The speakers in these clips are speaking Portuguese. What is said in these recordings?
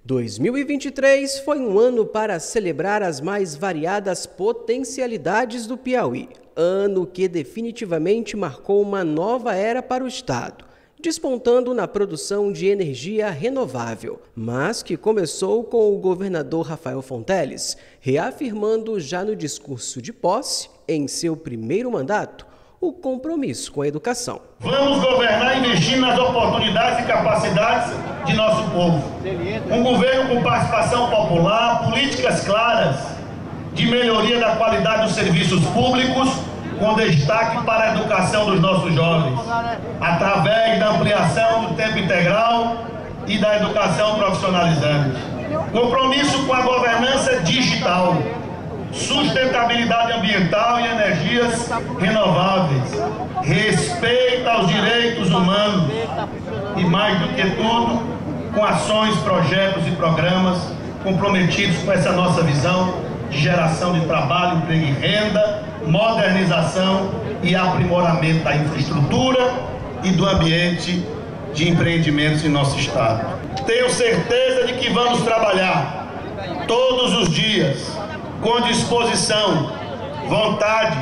2023 foi um ano para celebrar as mais variadas potencialidades do Piauí, ano que definitivamente marcou uma nova era para o estado, despontando na produção de energia renovável, mas que começou com o governador Rafael Fonteles, reafirmando já no discurso de posse, em seu primeiro mandato, o compromisso com a educação. Vamos governar investindo nas oportunidades e capacidades de nosso povo. Um governo com participação popular, políticas claras de melhoria da qualidade dos serviços públicos, com destaque para a educação dos nossos jovens, através da ampliação do tempo integral e da educação profissionalizante. Compromisso com a governança digital, sustentabilidade ambiental e energias renováveis, respeito aos direitos humanos e, mais do que tudo, com ações, projetos e programas comprometidos com essa nossa visão de geração de trabalho, emprego e renda, modernização e aprimoramento da infraestrutura e do ambiente de empreendimentos em nosso estado. Tenho certeza de que vamos trabalhar todos os dias com disposição, vontade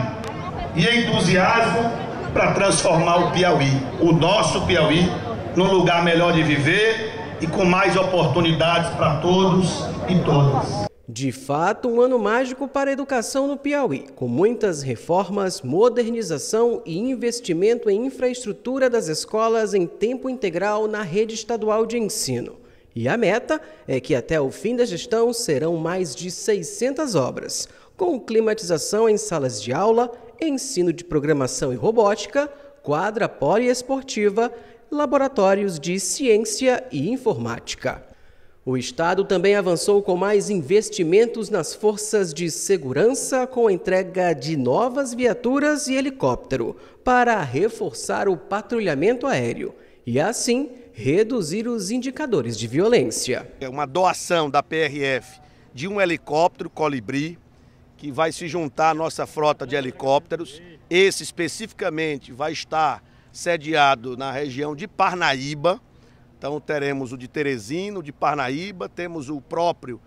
e entusiasmo para transformar o Piauí, o nosso Piauí, num lugar melhor de viver e com mais oportunidades para todos e todas. De fato, um ano mágico para a educação no Piauí, com muitas reformas, modernização e investimento em infraestrutura das escolas em tempo integral na rede estadual de ensino. E a meta é que até o fim da gestão serão mais de 600 obras, com climatização em salas de aula, ensino de programação e robótica, quadra poliesportiva, laboratórios de ciência e informática. O estado também avançou com mais investimentos nas forças de segurança, com a entrega de novas viaturas e helicóptero para reforçar o patrulhamento aéreo e, assim, reduzir os indicadores de violência. É uma doação da PRF de um helicóptero Colibri, que vai se juntar à nossa frota de helicópteros. Esse especificamente vai estar sediado na região de Parnaíba. Então teremos o de Teresina, o de Parnaíba, temos o próprio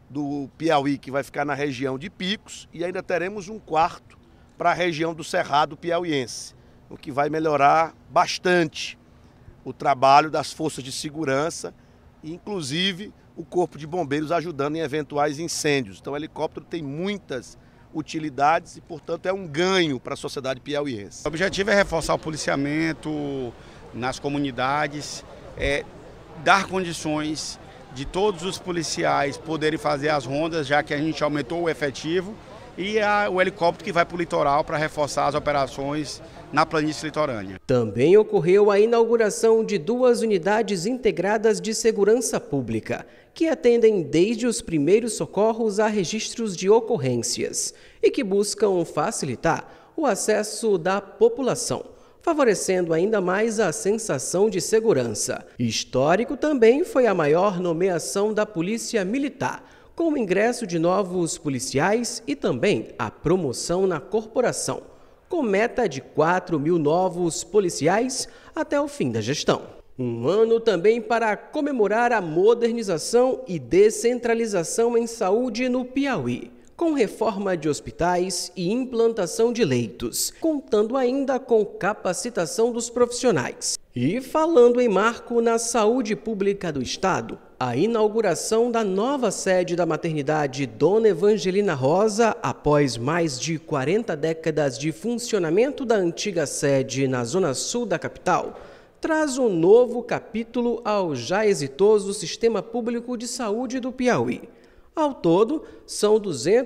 do Piauí, que vai ficar na região de Picos, e ainda teremos um quarto para a região do Cerrado piauiense, o que vai melhorar bastante o trabalho das forças de segurança, e inclusive o Corpo de Bombeiros ajudando em eventuais incêndios. Então o helicóptero tem muitas utilidades e, portanto, é um ganho para a sociedade piauiense. O objetivo é reforçar o policiamento nas comunidades, dar condições de todos os policiais poderem fazer as rondas, já que a gente aumentou o efetivo, e o helicóptero que vai para o litoral para reforçar as operações na planície litorânea. Também ocorreu a inauguração de 2 unidades integradas de segurança pública, que atendem desde os primeiros socorros a registros de ocorrências e que buscam facilitar o acesso da população, favorecendo ainda mais a sensação de segurança. Histórico também foi a maior nomeação da Polícia Militar, com o ingresso de novos policiais e também a promoção na corporação, com meta de 4.000 novos policiais até o fim da gestão. Um ano também para comemorar a modernização e descentralização em saúde no Piauí, com reforma de hospitais e implantação de leitos, contando ainda com capacitação dos profissionais. E falando em marco na saúde pública do estado, a inauguração da nova sede da maternidade Dona Evangelina Rosa, após mais de 40 décadas de funcionamento da antiga sede na zona sul da capital, traz um novo capítulo ao já exitoso Sistema Público de Saúde do Piauí. Ao todo, são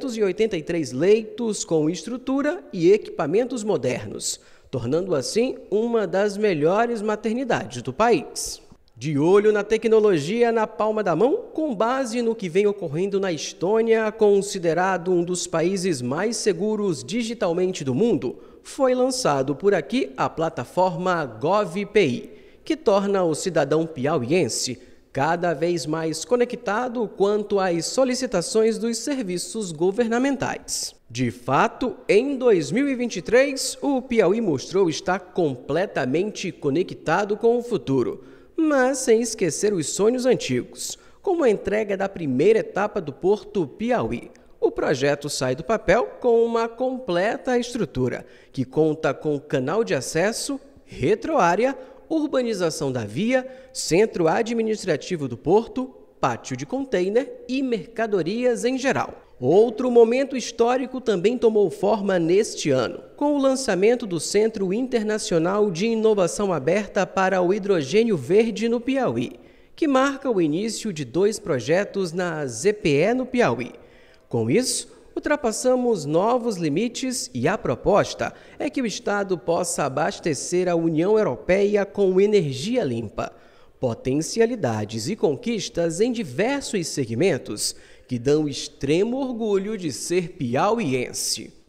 283 leitos com estrutura e equipamentos modernos, tornando assim uma das melhores maternidades do país. De olho na tecnologia na palma da mão, com base no que vem ocorrendo na Estônia, considerado um dos países mais seguros digitalmente do mundo, foi lançado por aqui a plataforma GovPI, que torna o cidadão piauiense cada vez mais conectado quanto às solicitações dos serviços governamentais. De fato, em 2023, o Piauí mostrou estar completamente conectado com o futuro, mas sem esquecer os sonhos antigos, como a entrega da primeira etapa do Porto Piauí. O projeto sai do papel com uma completa estrutura, que conta com canal de acesso, retroárea, urbanização da via, centro administrativo do porto, pátio de container e mercadorias em geral. Outro momento histórico também tomou forma neste ano, com o lançamento do Centro Internacional de Inovação Aberta para o Hidrogênio Verde no Piauí, que marca o início de 2 projetos na ZPE no Piauí. Com isso, ultrapassamos novos limites e a proposta é que o Estado possa abastecer a União Europeia com energia limpa. Potencialidades e conquistas em diversos segmentos que dão extremo orgulho de ser piauiense.